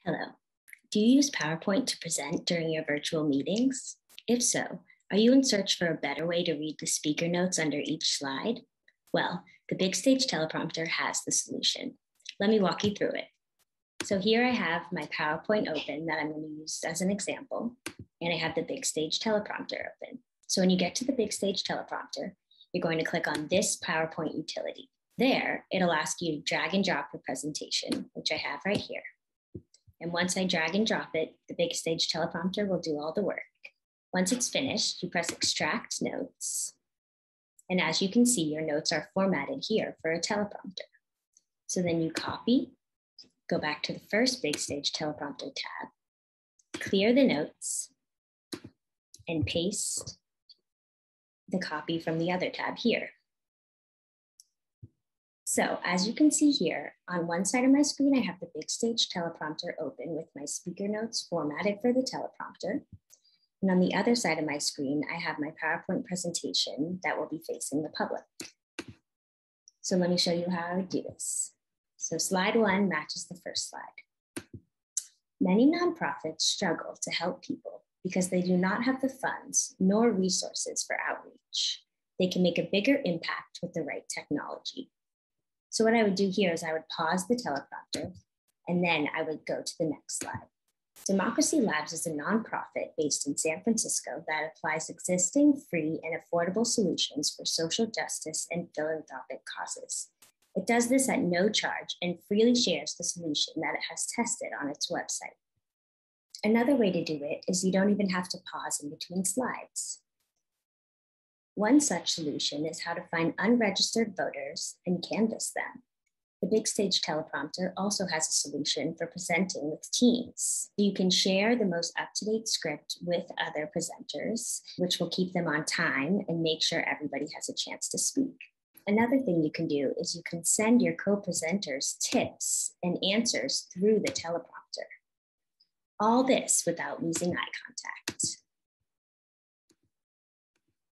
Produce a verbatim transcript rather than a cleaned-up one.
Hello. Do you use PowerPoint to present during your virtual meetings? If so, are you in search for a better way to read the speaker notes under each slide? Well, the BigStage Teleprompter has the solution. Let me walk you through it. So here I have my PowerPoint open that I'm going to use as an example, and I have the BigStage Teleprompter open. So when you get to the BigStage Teleprompter, you're going to click on this PowerPoint utility. There, it'll ask you to drag and drop your presentation, which I have right here. And once I drag and drop it, the BigStage Teleprompter will do all the work. Once it's finished, you press Extract Notes. And as you can see, your notes are formatted here for a teleprompter. So then you copy, go back to the first BigStage Teleprompter tab, clear the notes, and paste the copy from the other tab here. So as you can see here, on one side of my screen, I have the BigStage Teleprompter open with my speaker notes formatted for the teleprompter. And on the other side of my screen, I have my PowerPoint presentation that will be facing the public. So let me show you how I would do this. So slide one matches the first slide. Many nonprofits struggle to help people because they do not have the funds nor resources for outreach. They can make a bigger impact with the right technology. So what I would do here is I would pause the teleprompter and then I would go to the next slide. Democracy Labs is a nonprofit based in San Francisco that applies existing, free, and affordable solutions for social justice and philanthropic causes. It does this at no charge and freely shares the solution that it has tested on its website. Another way to do it is you don't even have to pause in between slides. One such solution is how to find unregistered voters and canvass them. The BigStage Teleprompter also has a solution for presenting with teams. You can share the most up-to-date script with other presenters, which will keep them on time and make sure everybody has a chance to speak. Another thing you can do is you can send your co-presenters tips and answers through the teleprompter. All this without losing eye contact.